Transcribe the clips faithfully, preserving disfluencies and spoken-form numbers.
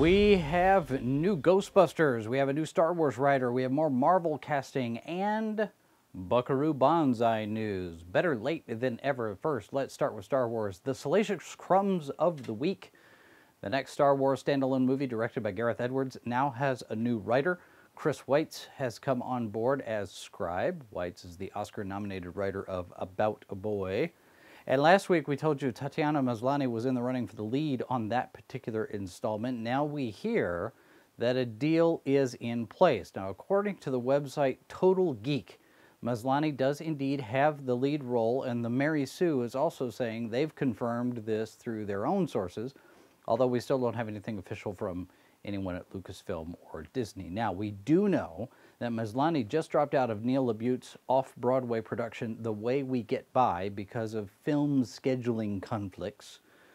We have new Ghostbusters, we have a new Star Wars writer, we have more Marvel casting, and Buckaroo Banzai news. Better late than ever. First, let's start with Star Wars. The Salacious Crumbs of the Week. The next Star Wars standalone movie, directed by Gareth Edwards, now has a new writer. Chris Weitz has come on board as scribe. Weitz is the Oscar-nominated writer of About a Boy. And last week we told you Tatiana Maslany was in the running for the lead on that particular installment. Now we hear that a deal is in place. Now, according to the website Total Geek, Maslany does indeed have the lead role, and the Mary Sue is also saying they've confirmed this through their own sources, although we still don't have anything official from anyone at Lucasfilm or Disney. Now, we do know that Maslany just dropped out of Neil LaBute's off-Broadway production The Way We Get By because of film scheduling conflicts,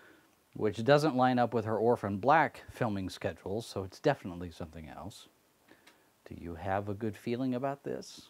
which doesn't line up with her Orphan Black filming schedule, so it's definitely something else. Do you have a good feeling about this?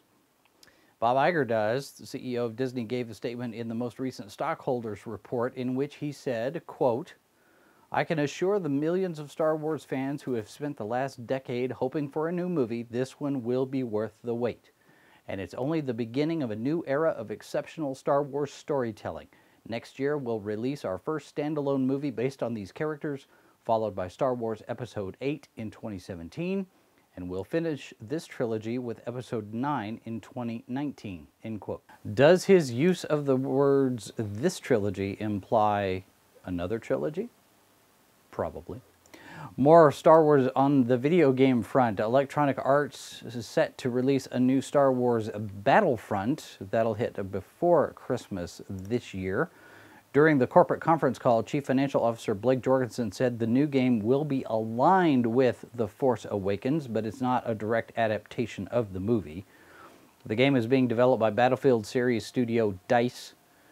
Bob Iger does. The C E O of Disney gave a statement in the most recent stockholders report in which he said, quote, "I can assure the millions of Star Wars fans who have spent the last decade hoping for a new movie, this one will be worth the wait. And it's only the beginning of a new era of exceptional Star Wars storytelling. Next year, we'll release our first standalone movie based on these characters, followed by Star Wars Episode eight in twenty seventeen, and we'll finish this trilogy with Episode nine in twenty nineteen, end quote. Does his use of the words "this trilogy" imply another trilogy? Probably. More Star Wars on the video game front. Electronic Arts is set to release a new Star Wars Battlefront that'll hit before Christmas this year. During the corporate conference call, Chief Financial Officer Blake Jorgensen said the new game will be aligned with The Force Awakens, but it's not a direct adaptation of the movie. The game is being developed by Battlefield series studio DICE,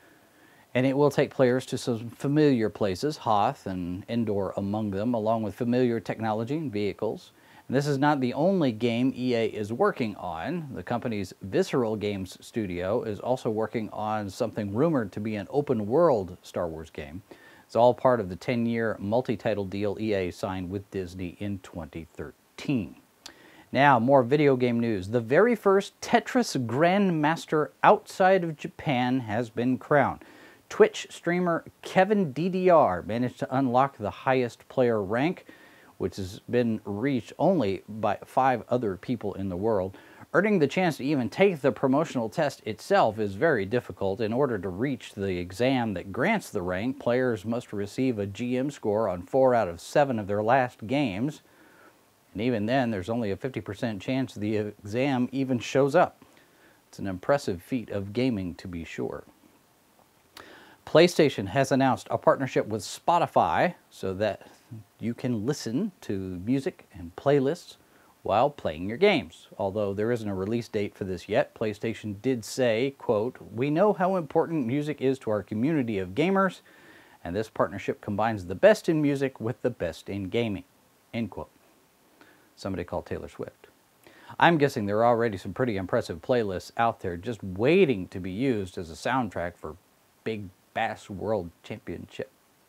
and it will take players to some familiar places, Hoth and Endor among them, along with familiar technology and vehicles. And this is not the only game E A is working on. The company's Visceral Games studio is also working on something rumored to be an open-world Star Wars game. It's all part of the ten-year multi-title deal E A signed with Disney in twenty thirteen. Now, more video game news. The very first Tetris Grandmaster outside of Japan has been crowned. Twitch streamer Kevin D D R managed to unlock the highest player rank, which has been reached only by five other people in the world. Earning the chance to even take the promotional test itself is very difficult. In order to reach the exam that grants the rank, players must receive a G M score on four out of seven of their last games. And even then, there's only a fifty percent chance the exam even shows up. It's an impressive feat of gaming, to be sure. PlayStation has announced a partnership with Spotify so that you can listen to music and playlists while playing your games. Although there isn't a release date for this yet, PlayStation did say, quote, "We know how important music is to our community of gamers, and this partnership combines the best in music with the best in gaming," end quote. Somebody called Taylor Swift. I'm guessing there are already some pretty impressive playlists out there just waiting to be used as a soundtrack for big Bass World Championship.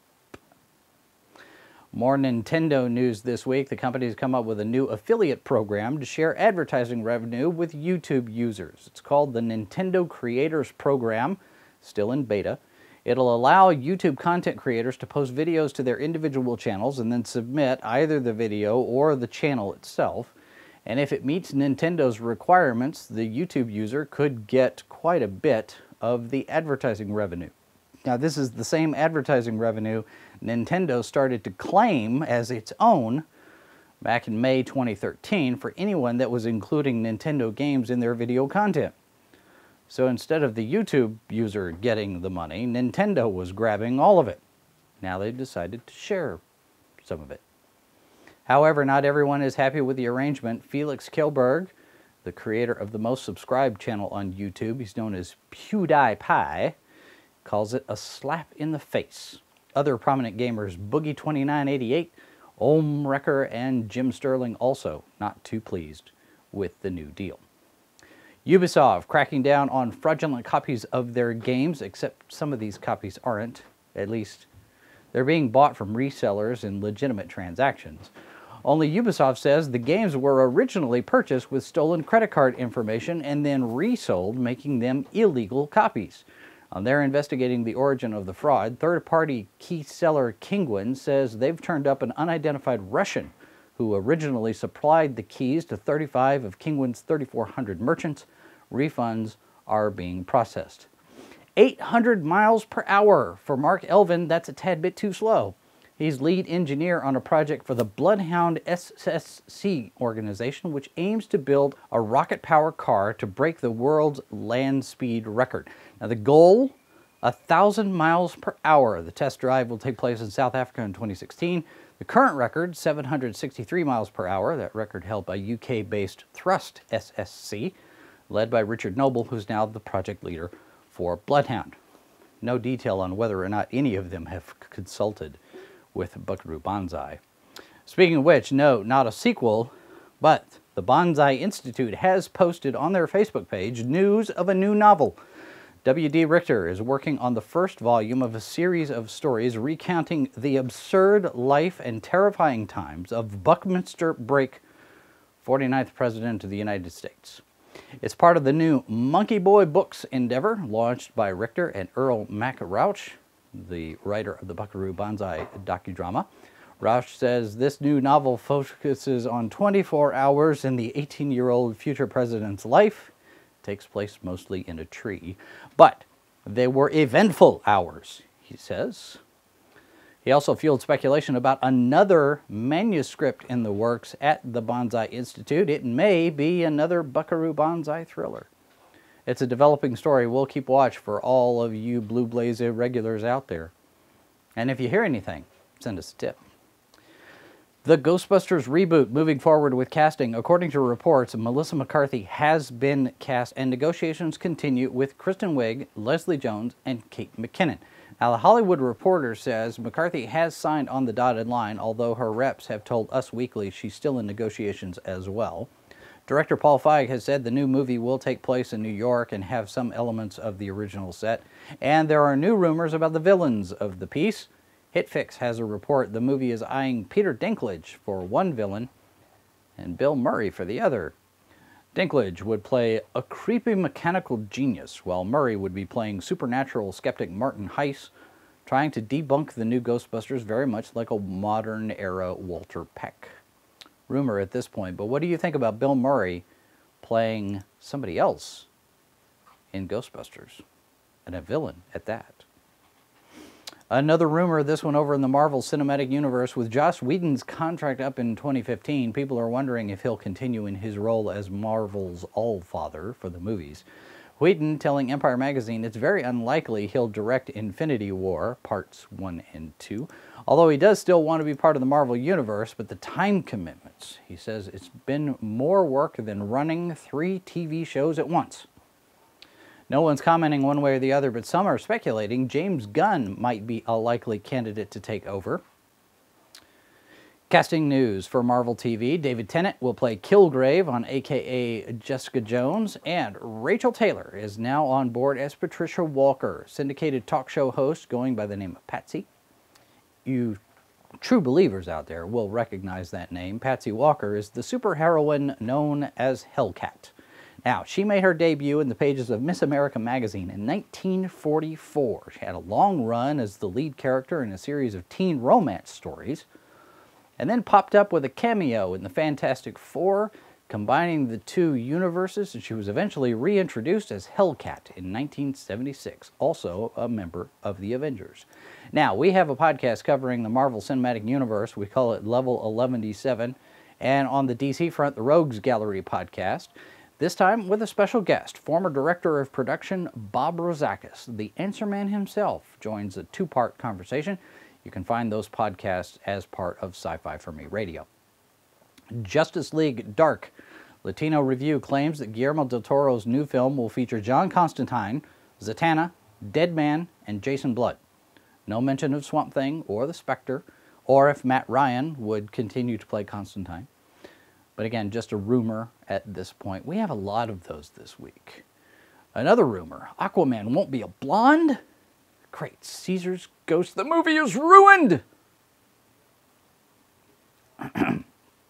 More Nintendo news this week. The company has come up with a new affiliate program to share advertising revenue with YouTube users. It's called the Nintendo Creators Program, still in beta. It'll allow YouTube content creators to post videos to their individual channels and then submit either the video or the channel itself. And if it meets Nintendo's requirements, the YouTube user could get quite a bit of the advertising revenue. Now, this is the same advertising revenue Nintendo started to claim as its own back in May twenty thirteen for anyone that was including Nintendo games in their video content. So instead of the YouTube user getting the money, Nintendo was grabbing all of it. Now they've decided to share some of it. However, not everyone is happy with the arrangement. Felix Kjellberg, the creator of the most subscribed channel on YouTube, he's known as PewDiePie, calls it a slap in the face. Other prominent gamers, Boogie twenty-nine eighty-eight, Ohm Wrecker, and Jim Sterling also not too pleased with the new deal. Ubisoft cracking down on fraudulent copies of their games, except some of these copies aren't. At least they're being bought from resellers in legitimate transactions. Only Ubisoft says the games were originally purchased with stolen credit card information and then resold, making them illegal copies. Um, they're investigating the origin of the fraud. Third-party key seller Kinguin says they've turned up an unidentified Russian who originally supplied the keys to thirty-five of Kinguin's thirty-four hundred merchants. Refunds are being processed. eight hundred miles per hour for Mark Elvin. That's a tad bit too slow. He's lead engineer on a project for the Bloodhound S S C organization, which aims to build a rocket-powered car to break the world's land speed record. Now, the goal, one thousand miles per hour. The test drive will take place in South Africa in twenty sixteen. The current record, seven hundred sixty-three miles per hour. That record held by U K-based Thrust S S C, led by Richard Noble, who's now the project leader for Bloodhound. No detail on whether or not any of them have consulted with Buckaroo Banzai. Speaking of which, no, not a sequel, but the Banzai Institute has posted on their Facebook page news of a new novel. W D Richter is working on the first volume of a series of stories recounting the absurd life and terrifying times of Buckminster Brake, forty-ninth President of the United States. It's part of the new Monkey Boy Books endeavor, launched by Richter and Earl Mac Rauch, the writer of the Buckaroo Banzai docudrama. Rauch says this new novel focuses on twenty-four hours in the eighteen-year-old future president's life. It takes place mostly in a tree. But they were eventful hours, he says. He also fueled speculation about another manuscript in the works at the Banzai Institute. It may be another Buckaroo Banzai thriller. It's a developing story. We'll keep watch for all of you Blue Blaze regulars out there. And if you hear anything, send us a tip. The Ghostbusters reboot moving forward with casting. According to reports, Melissa McCarthy has been cast and negotiations continue with Kristen Wiig, Leslie Jones, and Kate McKinnon. Now, The Hollywood Reporter says McCarthy has signed on the dotted line, although her reps have told Us Weekly she's still in negotiations as well. Director Paul Feig has said the new movie will take place in New York and have some elements of the original set. And there are new rumors about the villains of the piece. HitFix has a report the movie is eyeing Peter Dinklage for one villain and Bill Murray for the other. Dinklage would play a creepy mechanical genius, while Murray would be playing supernatural skeptic Martin Heiss, trying to debunk the new Ghostbusters very much like a modern-era Walter Peck. Rumor at this point, but what do you think about Bill Murray playing somebody else in Ghostbusters, and a villain at that? Another rumor, this one over in the Marvel Cinematic Universe, with Joss Whedon's contract up in twenty fifteen, people are wondering if he'll continue in his role as Marvel's Allfather for the movies. Whedon telling Empire Magazine it's very unlikely he'll direct Infinity War, parts one and two, although he does still want to be part of the Marvel Universe, but the time commitments, he says it's been more work than running three T V shows at once. No one's commenting one way or the other, but some are speculating James Gunn might be a likely candidate to take over. Casting news for Marvel T V. David Tennant will play Kilgrave on A K A Jessica Jones, and Rachel Taylor is now on board as Patricia Walker, syndicated talk show host going by the name of Patsy. You true believers out there will recognize that name. Patsy Walker is the superheroine known as Hellcat. Now, she made her debut in the pages of Miss America magazine in nineteen forty-four. She had a long run as the lead character in a series of teen romance stories, and then popped up with a cameo in the Fantastic Four, combining the two universes, and she was eventually reintroduced as Hellcat in nineteen seventy-six, also a member of the Avengers. Now, we have a podcast covering the Marvel Cinematic Universe. We call it Level eleven seven, and on the D C front, the Rogues Gallery podcast. This time with a special guest, former director of production Bob Rozakis. The Answer Man himself joins a two-part conversation. You can find those podcasts as part of Sci-Fi for Me Radio. Justice League Dark. Latino Review claims that Guillermo del Toro's new film will feature John Constantine, Zatanna, Deadman, and Jason Blood. No mention of Swamp Thing or the Spectre, or if Matt Ryan would continue to play Constantine. But again, just a rumor at this point. We have a lot of those this week. Another rumor, Aquaman won't be a blonde? Great, Caesar's Ghost, the movie is ruined!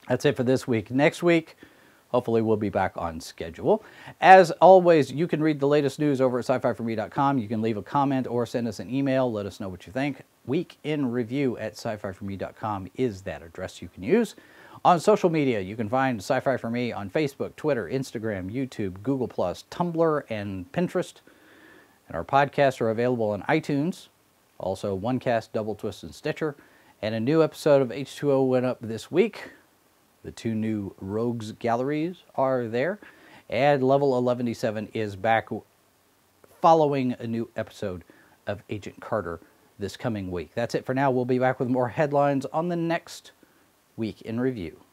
That's it for this week. Next week, hopefully we'll be back on schedule. As always, you can read the latest news over at sci fi for me dot com. You can leave a comment or send us an email. Let us know what you think. Week in Review at sci fi for me dot com is that address you can use. On social media, you can find Sci-Fi for Me on Facebook, Twitter, Instagram, YouTube, Google plus, Tumblr, and Pinterest. And our podcasts are available on iTunes, also OneCast, Double Twist, and Stitcher. And a new episode of H two O went up this week. The two new Rogues Galleries are there. And Level eleven seven is back following a new episode of Agent Carter this coming week. That's it for now. We'll be back with more headlines on the next Week in Review.